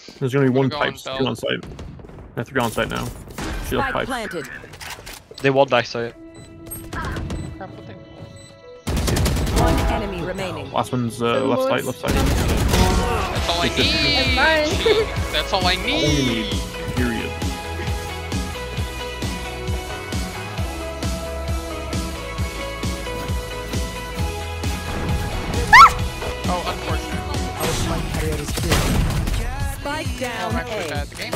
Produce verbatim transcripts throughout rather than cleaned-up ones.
There's gonna be one go pipe. on Two on site. I have to go on site now. Shield Spike pipe. planted. They walled back site. One enemy remaining. Last one's uh, left side, left side. That's all I need. That's all I All you need. need. Period. Oh, unfortunate. Spike down I'm actually A. bad at the game.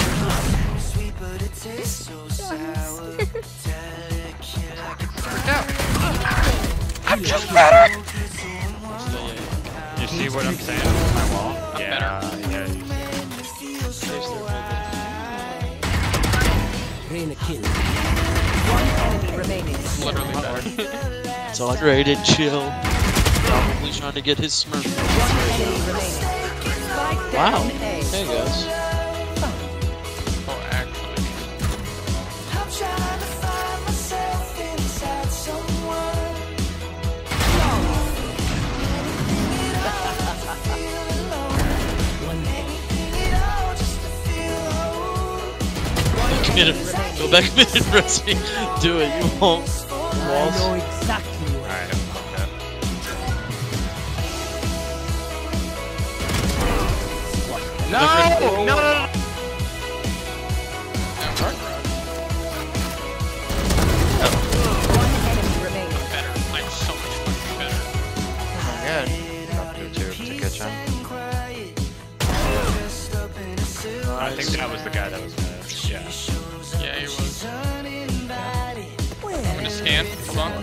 I'm just better! You see what I'm saying on my wall? I'm yeah, better. yeah. One enemy remaining. Literally better. It's alright, chill. Probably trying to get his smurf. One enemy remaining. Spike Wow. down A. Hey guys. Oh, actually. Commit it. Go back and press me. Do it, you won't. Walls. Alright, okay. No! No, no, no! One enemy remaining. Better. I'm so much fucking better. Oh, good. Up to two to kitchen. I think that was the guy that was gonna. Yeah. Yeah, he was. I'm gonna scan. Hold on.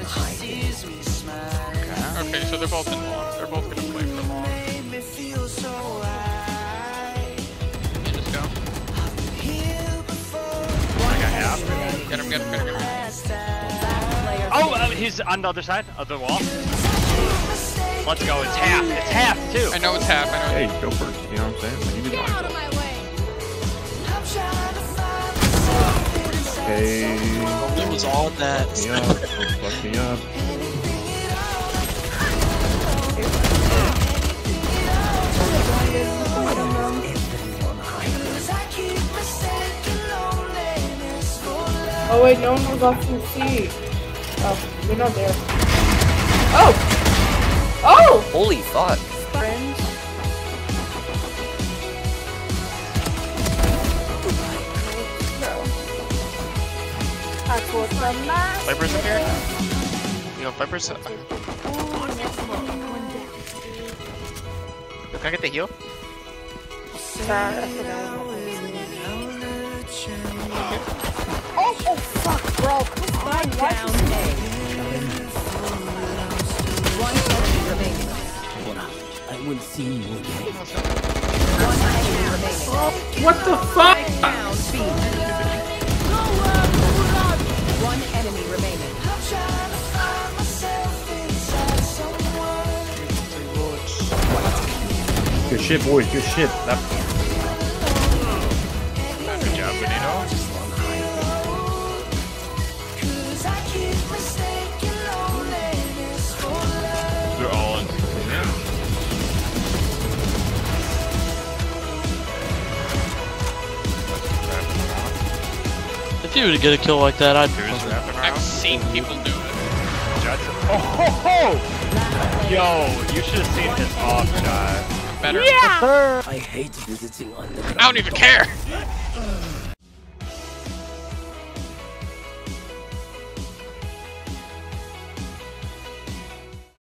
Okay. Okay, so they're both in long. They're both gonna play for long. You just go. I got half. Get him, get him, get him, get him. Oh, uh, he's on the other side of the wall. Let's go. It's half. It's half too. I know it's half. I know. Hey, go first. You know what I'm saying? Like, you did Get out of my way. Okay. It was all that. Fuck me up. Fuck me up. Oh wait, no one was off from C. Oh, you're not there. Oh! Oh! Holy fuck. Friends. That's what's the mask. Vipers up here? You know, Vipers up. Can I get the heal? Sorry, I forgot. Oh, oh fuck, bro. Spike down A. One enemy remaining. I will see you again. One enemy remaining. What the fuck? Spike down B. One enemy remaining. Good shit, boys. Good shit. That Good job, Benito. They're all in. If you were to get a kill like that, I'd. Who's wrapping I've around? seen people do it. Judson. Oh ho ho! Yo, you should have seen his off shot. Better. Yeah! I hate visiting underground. I don't even care.